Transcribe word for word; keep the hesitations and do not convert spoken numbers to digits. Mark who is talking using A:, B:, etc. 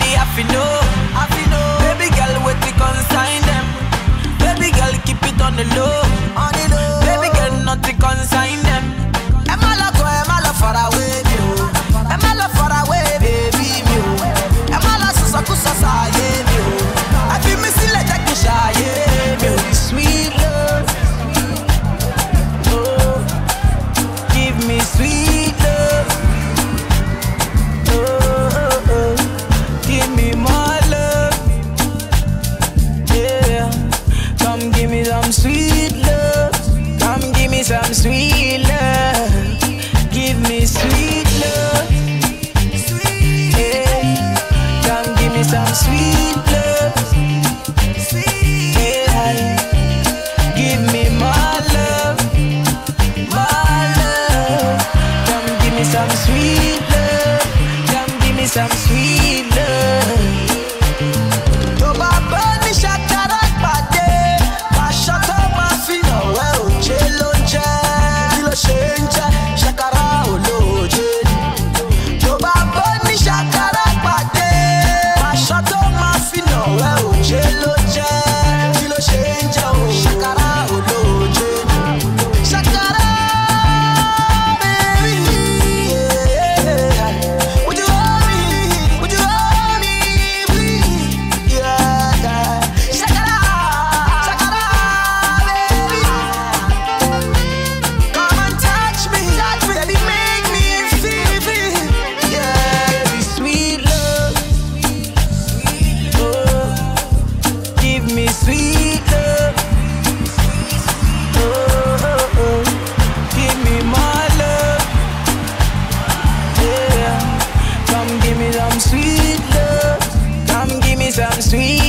A: me happy know, happy know. Baby girl, wait we consign them. Baby girl, keep it on the low, on the low. Baby girl, not to consign them. Am I love, am I love far away, you? Am I love far away, baby, you? Am I love so so so so, yeah, you? I feel me still like a shy, yeah, you. Sweet love, oh, give me sweet love, oh, oh, oh. Give me more love, yeah. Come give me some sweet love, come give me some sweet love, give me sweet love, yeah. Come give me some sweet love, yeah. Give me more love, more love. Come give me some sweet love, come give me some sweet love. To baba ni shakara pade, ma shaka ma fino we oje loje, kilo shenje shakara oloje. To baba ni shakara pade, ma shaka ma fino we oje loje, kilo shenje o shakara oloje. Shakara, baby, yeah. Would you hold me? Would you hold me, please? Yeah, yeah. Shakara, shakara, baby. Come and touch me, touch me, baby, make me feel, feel. Yeah, baby, sweet love, oh, give me sweet love, oh, oh, oh. Give me more love, yeah. Come give me some sweet love, come give me some sweet